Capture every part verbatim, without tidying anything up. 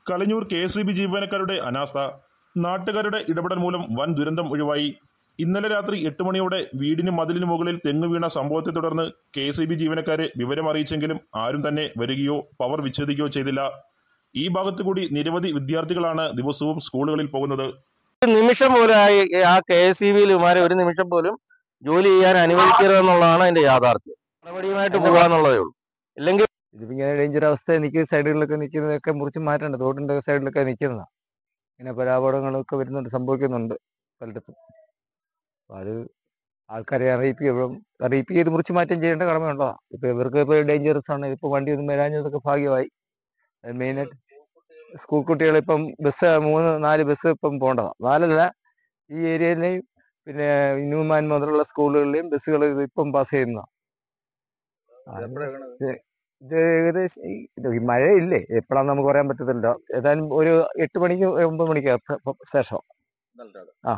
Kalanjoor K S E B ജീവനക്കാരുടെ അനാസ്ഥ. നാട്ടുകാരുടെ ഇടപെടൽ മൂലം വൻ ദുരന്തം ഒഴിവായി. ഇന്നലെ രാത്രി എട്ട് മണിയോടെ വീടിന് മതിലിന് മുകളിൽ തെങ്ങ് വീണ സംഭവത്തെ തുടർന്ന് കെ എസ് ഇ ബി ജീവനക്കാരെ വിവരമറിയിച്ചെങ്കിലും ആരും തന്നെ വരികയോ പവർ വിച്ഛേദിക്കുകയോ ചെയ്തില്ല. ഈ ഭാഗത്തുകൂടി നിരവധി വിദ്യാർത്ഥികളാണ് ദിവസവും സ്കൂളുകളിൽ പോകുന്നത്. നിമിഷം പോലും ആ കെ എസ് ഇ ബിയിലുമാരെ ഒരു നിമിഷം പോലും ജോലി ചെയ്യാൻ അനുവദിക്കരുതെന്നുള്ളതാണ് അതിന്റെ യാഥാർത്ഥ്യം. നടപടിയുമായിട്ട് പോകാന്നുള്ളതേ ഉള്ളൂ. ഇല്ലെങ്കിൽ ഇതിങ്ങനെ ഡേഞ്ചർ അവസ്ഥ എനിക്ക് സൈഡുകളിലൊക്കെ നിൽക്കുന്നതൊക്കെ മുറിച്ച് മാറ്റേണ്ടത്. റോഡിന്റെ സൈഡിലൊക്കെ നിൽക്കുന്നതാണ്. ഇങ്ങനെ പല അപകടങ്ങളൊക്കെ വരുന്നുണ്ട്, സംഭവിക്കുന്നുണ്ട് പലയിടത്തും. അപ്പോൾ അത് ആൾക്കാരെ അറിയിപ്പിക്കും അറിയിപ്പ് ചെയ്ത് മുറിച്ച് മാറ്റം ചെയ്യേണ്ട കടമയുള്ളതാണ്. ഇപ്പോൾ ഇവർക്ക് ഇപ്പോൾ ഡേഞ്ചറസ് ആണ്. ഇപ്പോൾ വണ്ടി ഒന്നും വരാഞ്ഞതൊക്കെ ഭാഗ്യമായി. മെയിനായിട്ട് സ്കൂൾ കുട്ടികളിപ്പം ബസ് മൂന്ന് നാല് ബസ് ഇപ്പം പോകേണ്ടതാണ്. നാലല്ല, ഈ ഏരിയയിലെയും പിന്നെ ന്യൂമാൻ മുതലുള്ള സ്കൂളുകളിലെയും ബസ്സുകൾ ഇപ്പം പാസ് ചെയ്യുന്നതാണ്. ഇത് ഏകദേശം ഇത് മഴയില്ലേ, എപ്പോഴാന്ന് നമുക്ക് പറയാൻ പറ്റത്തില്ല. ഏതായാലും ഒരു എട്ട് മണിക്ക് ഒമ്പത് മണിക്ക് ശേഷം ആ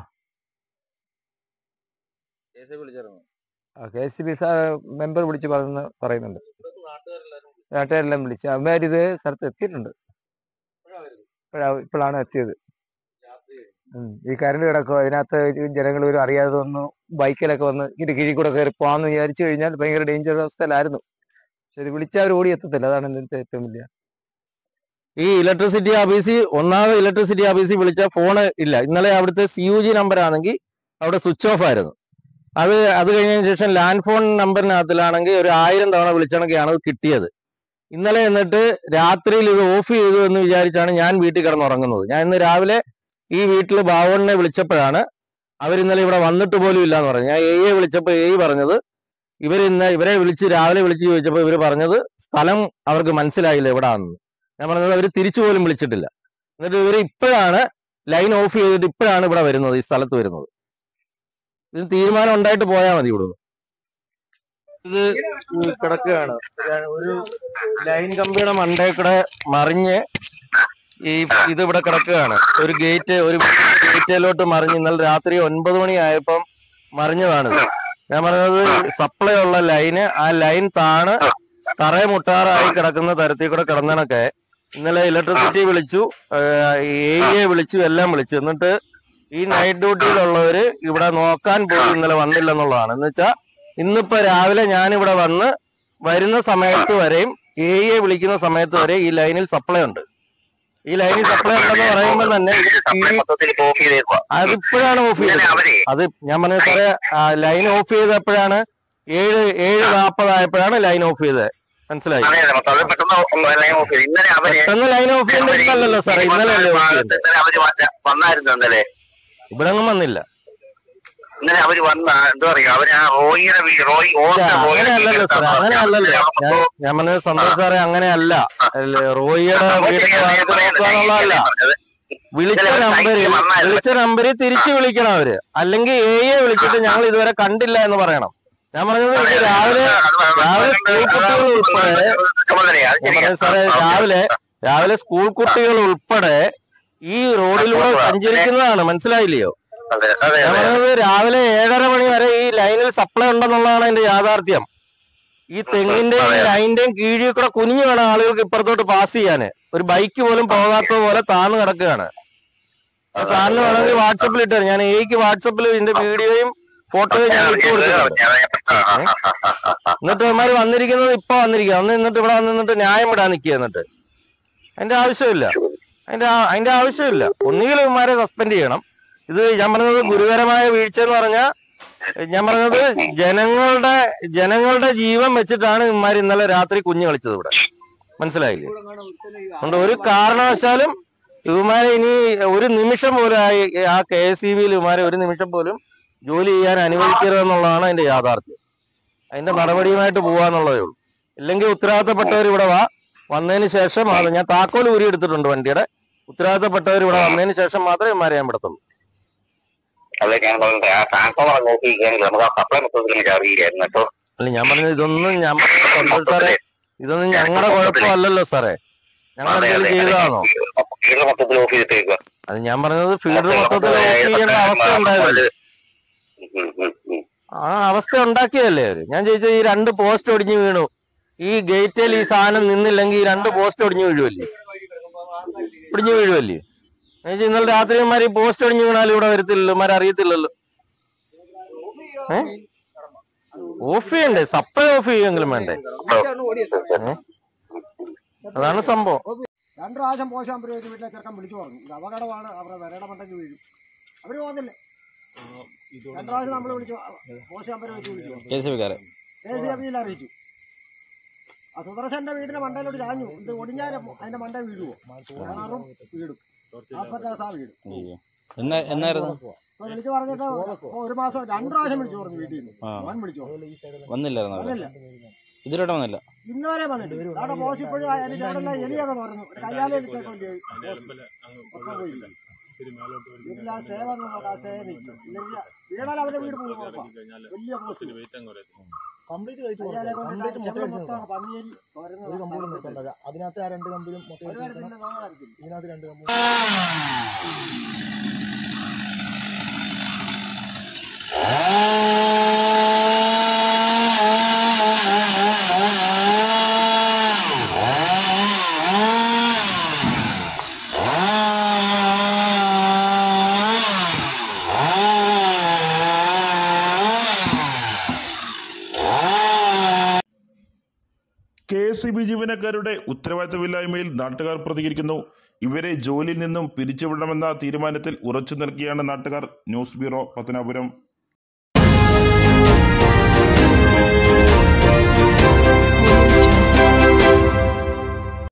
കെ എസ് ബി മെമ്പർ വിളിച്ച് പറഞ്ഞ് പറയുന്നുണ്ട്. നാട്ടുകാരെല്ലാം വിളിച്ച് അവന്മാരിത് സ്ഥലത്ത് എത്തിയിട്ടുണ്ട്. ഇപ്പോഴാ ഇപ്പോഴാണ് എത്തിയത്. ഈ കരണ്ട് കിടക്കുക, അതിനകത്ത് ജനങ്ങൾ ഒരു അറിയാതെ വന്ന് ബൈക്കിലൊക്കെ വന്ന് ഇത് കിഴി കൂടെ കയറി പോകാമെന്ന് വിചാരിച്ചു കഴിഞ്ഞാൽ ഭയങ്കര ഡേഞ്ചർ അവസ്ഥയിലായിരുന്നു. ഇത് വിളിച്ചവർ ഓടി എത്തത്തില്ല. അതാണ് ഇതിന്റെ ഏറ്റവും വലിയ. ഈ ഇലക്ട്രിസിറ്റി ഓഫീസിൽ ഒന്നാമത് ഇലക്ട്രിസിറ്റി ഓഫീസിൽ വിളിച്ച ഫോണ് ഇല്ല. ഇന്നലെ അവിടുത്തെ സി യു ജി നമ്പർ ആണെങ്കിൽ അവിടെ സ്വിച്ച് ഓഫ് ആയിരുന്നു. അത് അത് കഴിഞ്ഞതിന് ശേഷം ലാൻഡ് ഫോൺ നമ്പറിനകത്തിലാണെങ്കിൽ ഒരു ആയിരം തവണ വിളിച്ചണക്കെയാണ് അത് കിട്ടിയത്. ഇന്നലെ എന്നിട്ട് രാത്രിയിൽ ഇത് ഓഫ് ചെയ്തു എന്ന് വിചാരിച്ചാണ് ഞാൻ വീട്ടിൽ കിടന്നുറങ്ങുന്നത്. ഞാൻ ഇന്ന് രാവിലെ ഈ വീട്ടിൽ ബാവണ്ണനെ വിളിച്ചപ്പോഴാണ് അവർ ഇന്നലെ ഇവിടെ വന്നിട്ട് പോലും ഇല്ല എന്ന് പറഞ്ഞു. ഞാൻ എ വിളിച്ചപ്പോൾ എ പറഞ്ഞത് ഇവർ ഇന്ന് ഇവരെ വിളിച്ച് രാവിലെ വിളിച്ച് ചോദിച്ചപ്പോൾ ഇവർ പറഞ്ഞത് സ്ഥലം അവർക്ക് മനസ്സിലായില്ല എവിടാണെന്ന്. ഞാൻ പറഞ്ഞത് അവർ തിരിച്ചു പോലും വിളിച്ചിട്ടില്ല. എന്നിട്ട് ഇവർ ഇപ്പോഴാണ് ലൈൻ ഓഫ് ചെയ്തിട്ട് ഇപ്പോഴാണ് ഇവിടെ വരുന്നത്, ഈ സ്ഥലത്ത് വരുന്നത്. ഇത് തീരുമാനം ഉണ്ടായിട്ട് പോയാൽ മതി ഇവിടുന്ന്. ഇത് കിടക്കുകയാണ്, ഒരു ലൈൻ കമ്പിയുടെ മണ്ടേക്കൂടെ മറിഞ്ഞ് ഈ ഇതിവിടെ കിടക്കുകയാണ്. ഒരു ഗേറ്റ് ഒരു ഗേറ്റിലോട്ട് മറിഞ്ഞ് ഇന്നലെ രാത്രി ഒൻപത് മണി ആയപ്പം മറിഞ്ഞതാണിത്. ഞാൻ പറഞ്ഞത് സപ്ലൈ ഉള്ള ലൈന്, ആ ലൈൻ താണ് തറയെ മുട്ടാറായി കിടക്കുന്ന തരത്തിൽ കൂടെ കിടന്നണക്കെ ഇന്നലെ ഇലക്ട്രിസിറ്റി വിളിച്ചു, എ വിളിച്ചു, എല്ലാം വിളിച്ചു. എന്നിട്ട് ഈ നൈറ്റ് ഡ്യൂട്ടിയിലുള്ളവര് ഇവിടെ നോക്കാൻ പോലും ഇന്നലെ വന്നില്ലെന്നുള്ളതാണ്. എന്ന് വെച്ചാൽ ഇന്നിപ്പോ രാവിലെ ഞാനിവിടെ വന്ന് വരുന്ന സമയത്ത് വരെയും എ വിളിക്കുന്ന സമയത്ത് വരെ ഈ ലൈനിൽ സപ്ലൈ ഉണ്ട്. ഈ ലൈനിൽ സപ്ലൈ ഉണ്ടെന്ന് പറയുമ്പോൾ തന്നെ അതിപ്പോഴാണ് ഓഫ് ചെയ്തത്. അത് ഞാൻ പറഞ്ഞത് സാറേ, ലൈൻ ഓഫ് ചെയ്തപ്പോഴാണ് ഏഴ് ഏഴ് നാപ്പതായപ്പോഴാണ് ലൈൻ ഓഫ് ചെയ്തത്. മനസ്സിലായി? പെട്ടെന്ന് ലൈൻ ഓഫ് ചെയ്തില്ലല്ലോ സാറേ, ഇന്നലെ അല്ലേ ഓഫ് ചെയ്തത്? ഇവിടെ ഒന്നും വന്നില്ല. അങ്ങനെയല്ലല്ലോ സാറേ, അങ്ങനെയല്ലല്ലോ. ഞാൻ പറഞ്ഞത് സന്തോഷ് സാറേ, അങ്ങനെയല്ല. റോയിയുടെ വീടിന്റെ നോക്കാന്നുള്ളതല്ല. വിളിച്ച നമ്പര് വിളിച്ച നമ്പര് തിരിച്ചു വിളിക്കണം അവര്. അല്ലെങ്കിൽ എയെ വിളിച്ചിട്ട് ഞങ്ങൾ ഇതുവരെ കണ്ടില്ല എന്ന് പറയണം. ഞാൻ പറഞ്ഞത് രാവിലെ രാവിലെ സ്കൂൾ കുട്ടികൾ ഉൾപ്പെടെ ഞാൻ പറഞ്ഞത് സാറേ രാവിലെ രാവിലെ സ്കൂൾ കുട്ടികൾ ഉൾപ്പെടെ ഈ റോഡിലൂടെ സഞ്ചരിക്കുന്നതാണ്. മനസ്സിലായില്ലയോ? ഞാൻ പറഞ്ഞത് രാവിലെ ഏഴര മണി വരെ ഈ ലൈനിൽ സപ്ലൈ ഉണ്ടെന്നുള്ളതാണ് അതിന്റെ യാഥാർത്ഥ്യം. ഈ തെങ്ങിന്റെയും ലൈനിന്റെയും കീഴിൽ കൂടെ കുനിഞ്ഞു വേണം ആളുകൾക്ക് ഇപ്പുറത്തോട്ട് പാസ് ചെയ്യാന്. ഒരു ബൈക്ക് പോലും പോകാത്ത പോലെ താന്ന് കിടക്കുകയാണ്. സാറിന് വേണമെങ്കിൽ വാട്സപ്പിൽ ഇട്ടാണ്. ഞാൻ എയ്ക്ക് വാട്സപ്പിൽ ഇതിന്റെ വീഡിയോയും ഫോട്ടോയും ഞാൻ ഇട്ട് കൊടുത്തിട്ടുണ്ട്. എന്നിട്ട് ഇവന്മാര് വന്നിരിക്കുന്നത് ഇപ്പൊ വന്നിരിക്കുക അന്ന് എന്നിട്ട് ഇവിടെ വന്നിട്ട് ന്യായം വിടാൻ നിൽക്കുക. എന്നിട്ട് അതിന്റെ ആവശ്യമില്ല, അതിന്റെ അതിന്റെ ആവശ്യമില്ല. ഒന്നുകിൽ ഇവന്മാരെ സസ്പെൻഡ് ചെയ്യണം. ഇത് ഞാൻ പറഞ്ഞത് ഗുരുതരമായ വീഴ്ച എന്ന് പറഞ്ഞാൽ ഞാൻ പറഞ്ഞത് ജനങ്ങളുടെ ജനങ്ങളുടെ ജീവൻ വെച്ചിട്ടാണ് ഇവന്മാർ ഇന്നലെ രാത്രി കുഞ്ഞു കളിച്ചത് ഇവിടെ. മനസ്സിലായില്ലേ? അതുകൊണ്ട് ഒരു കാരണവശാലും ഇവന്മാരെ ഇനി ഒരു നിമിഷം പോലും ആ കെ എസ് ഇ ബിയിൽ ഇവന്മാരെ ഒരു നിമിഷം പോലും ജോലി ചെയ്യാൻ അനുവദിക്കരുതെന്നുള്ളതാണ് അതിന്റെ യാഥാർത്ഥ്യം. അതിന്റെ നടപടിയുമായിട്ട് പോകാന്നുള്ളതേ ഉള്ളൂ. ഇല്ലെങ്കിൽ ഉത്തരവാദിത്തപ്പെട്ടവർ ഇവിടെ വാ, വന്നതിന് ശേഷം അത് ഞാൻ താക്കോൽ ഊരി എടുത്തിട്ടുണ്ട് വണ്ടിയുടെ. ഉത്തരവാദിത്തപ്പെട്ടവർ ഇവിടെ വന്നതിന് ശേഷം മാത്രമേ ഇവന്മാരെ ഞാൻ വിടത്തുള്ളൂ. അല്ല ഞാൻ പറഞ്ഞത് ഇതൊന്നും ഞാൻ പറഞ്ഞ സാറേ, ഇതൊന്നും ഞങ്ങളുടെ കുഴപ്പമല്ലല്ലോ സാറേ. ഞങ്ങൾ എന്തെങ്കിലും ചെയ്തതാണോ? അത് ഞാൻ പറഞ്ഞത് ഫീൽഡ് മൊത്തത്തിൽ ഓഫ് ചെയ്യേണ്ട അവസ്ഥ ഉണ്ടായതല്ലേ, ആ അവസ്ഥ ഉണ്ടാക്കിയതല്ലേ അവര്. ഞാൻ ചോദിച്ചത് ഈ രണ്ട് പോസ്റ്റ് ഒടിഞ്ഞു വീണു, ഈ ഗേറ്റിൽ ഈ സാധനം നിന്നില്ലെങ്കിൽ ഈ രണ്ട് പോസ്റ്റ് ഒടിഞ്ഞു വീഴുമല്ലേ? ഇടിഞ്ഞു വീഴുമല്ലേ? ഇന്നലെ രാത്രി ഇമാര് പോസ്റ്റ് അടിഞ്ഞു വീണാലും ഇവിടെ വരത്തില്ലല്ലോ, ഇമാരെ അറിയത്തില്ലല്ലോ. ഏ ഓഫ് ചെയ്യണ്ടേ? സപ്ലൈ ഓഫ് ചെയ്യുമെങ്കിലും വേണ്ടേ? അതാണ് സംഭവം. രണ്ടു പ്രാവശ്യം പോഷാൻ പരിപാടി വീട്ടിലെ ചെറുക്കൻ വിളിച്ചു പറഞ്ഞു ഇത് അപകടമാണ്, അവരുടെ വരയുടെ മണ്ടയ്ക്ക് വീഴും. അവര് പോകുന്നില്ലേ? രണ്ടു പ്രാവശ്യം നമ്മൾ വിളിച്ചു പോഷാൻ പരിപാടി വിളിച്ചു കെ സി എഫ് അറിയിച്ചു. ആ സുദർശന്റെ വീടിന്റെ മണ്ടയിലോട്ട് ചാഞ്ഞു. ഇത് ഒടിഞ്ഞാലും അതിന്റെ മണ്ട വീഴുവോ? കിണറും വീടും ആസ്പത്രാസാ വീടും. ഇപ്പൊ വിളിച്ചു പറഞ്ഞിട്ട് ഒരു മാസം രണ്ടു പ്രാവശ്യം വിളിച്ചു പറഞ്ഞു വീട്ടിൽ നിന്ന്. അവൻ വിളിച്ചു വന്നില്ല ഇതിലോട്ട് വന്നില്ല, ഇന്ന് വരെ വന്നിട്ട്. അവിടെ പോസ്റ്റ് ഇപ്പോഴും ചേട്ടല്ല എലിയൊക്കെ തുറന്നു, കയ്യാലെലിക്കൊക്കെ ഒക്കെ പോയില്ല. വീട്ടിൽ ആ സ്റ്റേ വന്നു നോക്കാം, ആ സ്റ്റേ നിൽക്കും. ഇല്ലെങ്കിൽ വീടാൽ അവരുടെ വീട് പോകും. വലിയ പോസ്റ്റ് അതിനകത്ത് ആ രണ്ട് കമ്പിലും ഇതിനകത്ത് രണ്ട് കമ്പി. കെ എസ് ഇ ബി ജീവനക്കാരുടെ ഉത്തരവാദിത്തമില്ലായ്മയിൽ നാട്ടുകാർ പ്രതികരിക്കുന്നു. ഇവരെ ജോലിയിൽ നിന്നും പിരിച്ചുവിടണമെന്ന തീരുമാനത്തിൽ ഉറച്ചു നിൽക്കുകയാണ് നാട്ടുകാർ. News bureau, Pathanapuram.